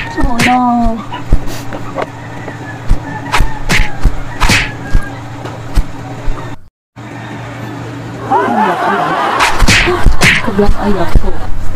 Oh no. Kablang ayak ko.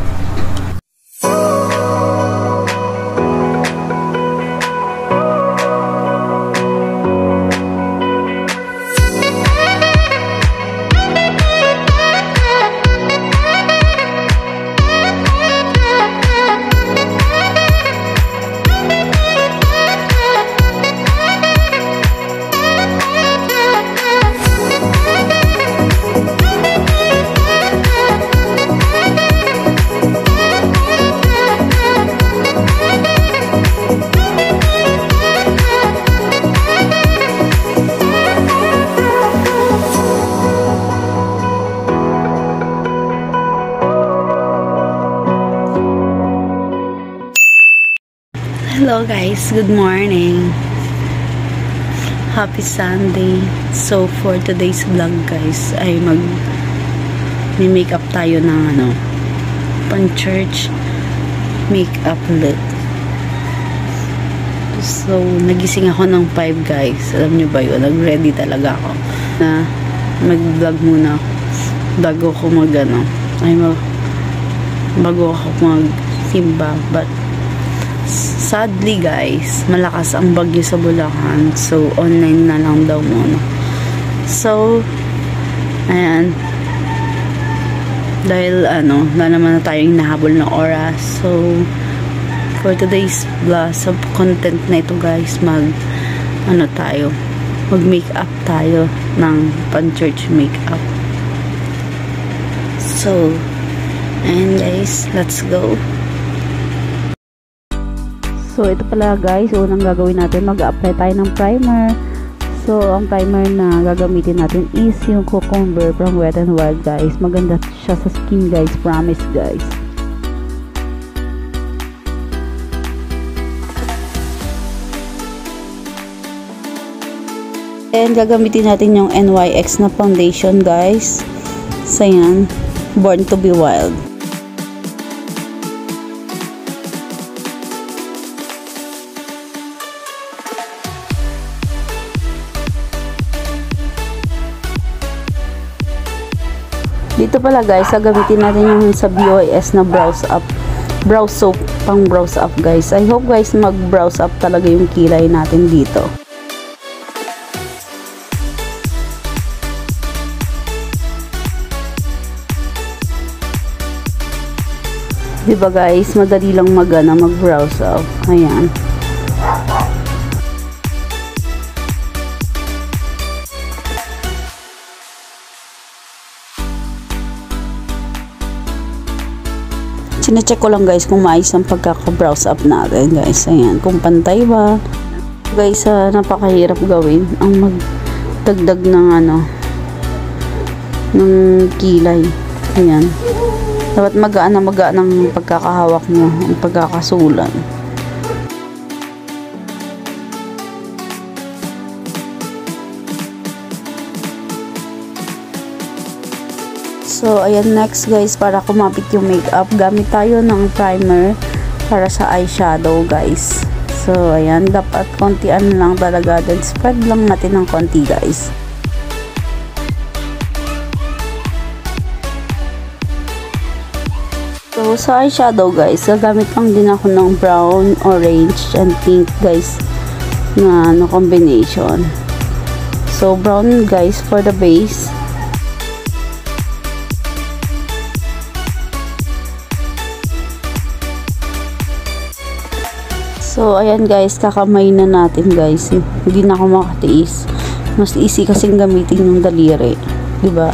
Hello guys, good morning. Happy Sunday. So for today's vlog guys, ay mag-makeup tayo ng pang church makeup look. So nagising ako ng 5 guys. Alam nyo ba yun? Nag-ready talaga ako na mag-vlog muna bago ako bago ako mag-simba. But sadly guys, malakas ang bagyo sa Bulacan. So, online na lang daw muna. So, ayan. Dahil wala naman na tayong nahabol na oras. So, for today's vlog, sa content na ito guys, mag-makeup tayo ng pan-church makeup. So, ayan guys, let's go. So, ito pala guys, unang gagawin natin, mag-apply tayo ng primer. So, ang primer na gagamitin natin is yung Cucumber from Wet n Wild guys. Maganda siya sa skin guys, promise guys. And gagamitin natin yung NYX na foundation guys. So, yan, Born to be Wild. Dito pala guys, gagamitin natin yung sa BOS na brow soap, pang brows up guys. I hope guys mag-brows up talaga yung kilay natin dito. Diba guys, madali lang mag-brows up. Ayan. Sine-check ko lang guys kung maayos ang pagkaka-brows up natin guys. Ayan, kung pantay ba. Guys, napakahirap gawin ang magdagdag ng ng kilay. Ayan. Dapat magaan ng pagkakahawak nyo, ang pagkakasulan. So, ayan, next guys, para kumapit yung makeup, gamit tayo ng primer para sa eyeshadow guys. So, ayan, dapat kontian lang talaga, then spread lang natin ng konti guys. So, sa eyeshadow guys, gagamit lang din ako ng brown, orange, and pink guys na combination. So, brown guys for the base. So, ayan guys, kakamay na natin guys. Hindi na ako makatiis. Mas easy kasing gamitin yung daliri. Diba?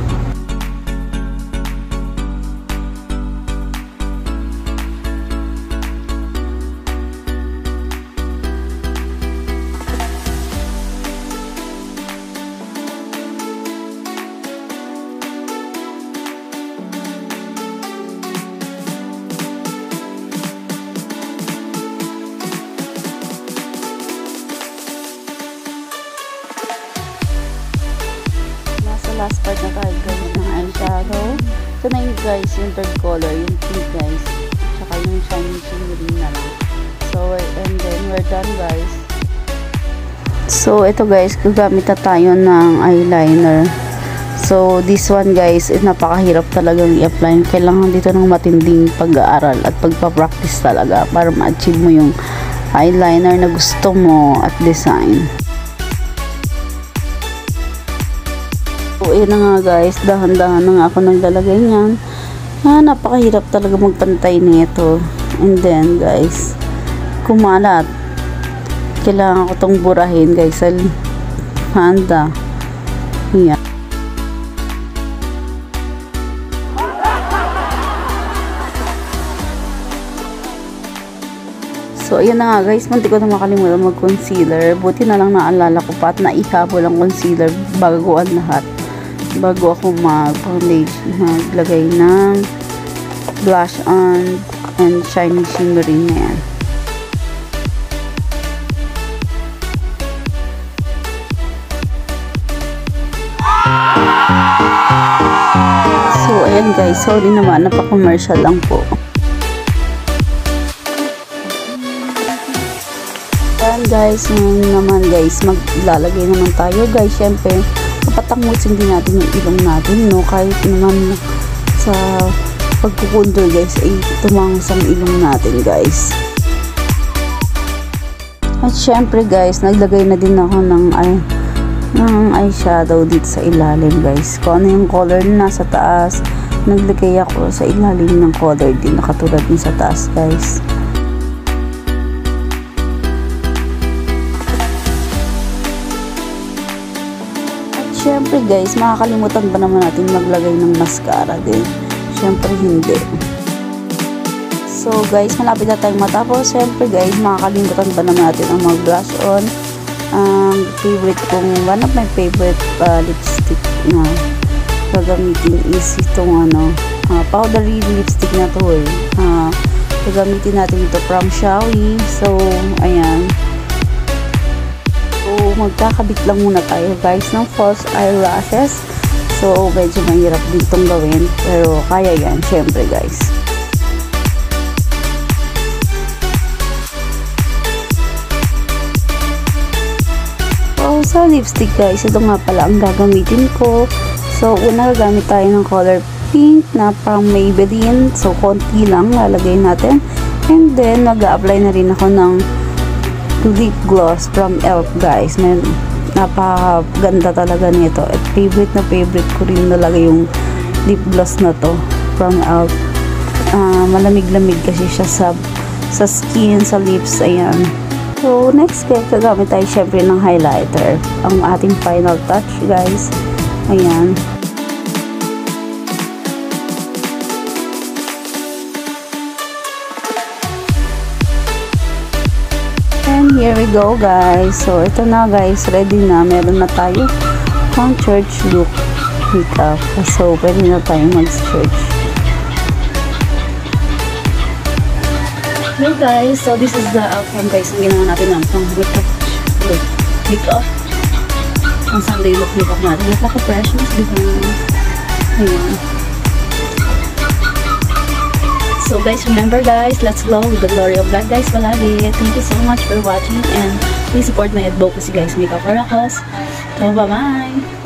Last part na tayo guys ng eyeshadow. So na yun guys, yung third color, yung pink guys. Tsaka yung shiny shimmery na lang. So we're done guys. So ito guys, gagamit na tayo ng eyeliner. So this one guys, napakahirap talagang i-apply. Kailangan dito ng matinding pag-aaral at pagpa-practice talaga para ma-achieve mo yung eyeliner na gusto mo at design. So yun na nga guys, dahan-dahan na nga ako naglalagay niyan. Napakahirap talaga magpantay nito. And then guys, kumalat. Kailangan ko tong burahin guys sa handa. Yan. So ayan na nga guys, muntik ko na makalimutan mag-concealer. Buti na lang naalala ko pa at naihabol ang concealer bago ang lahat. Bago ako mag-foundation, maglagay ng blush on and shiny shimmery na yan. So ayan guys, sorry naman, napaka-commercial lang po. Ayan guys, ngayon naman guys, maglalagay naman tayo guys. Syempre, papatangusin din natin yung ilong natin, no? Kahit naman sa pagkukundol guys, ay tumangos ang ilong natin guys. At syempre guys, naglagay na din ako ng eyeshadow dito sa ilalim guys. Kung ano yung color na nasa taas, naglagay ako sa ilalim ng color din na katulad din sa taas guys. Syempre guys, makakalimutan ba naman natin maglagay ng mascara din? Syempre hindi. So guys, malapit na tayong matapos. Syempre guys, makakalimutan ba naman natin ang mag-blush on? Favorite kong, one of my favorite lipstick na gagamitin is itong powdery lipstick na to gagamitin natin ito from Shawi. So ayan. So, magkakabit lang muna tayo guys ng false eyelashes. So, medyo mahirap din itong gawin. Pero, kaya yan, syempre guys. So, sa lipstick guys, ito nga pala ang gagamitin ko. So, una gagamit tayo ng color pink na pang Maybelline. So, konti lang lalagay natin. And then, mag-a-apply na rin ako ng lip gloss from Elf guys. Napakaganda talaga nito at favorite ko rin talaga yung lip gloss na to from Elf. Malamig-lamig kasi siya sa skin, sa lips. Ayan. So next guys, gagamit tayo syempre ng highlighter, ang ating final touch guys. Ayan. Here we go guys. So ito na guys, ready na. Meron na tayo pang church look makeup. So pwede na tayo mag-church. Hey guys, so this is the outcome guys. Ang ginawa natin ng pang makeup. Ang Sunday look makeup natin. Napaka-precious, di ba? Ayan. So guys, remember guys, let's glow with the glory of God guys palagi. Thank you so much for watching and please support my advocacy guys, Makeup Oracles. So bye bye!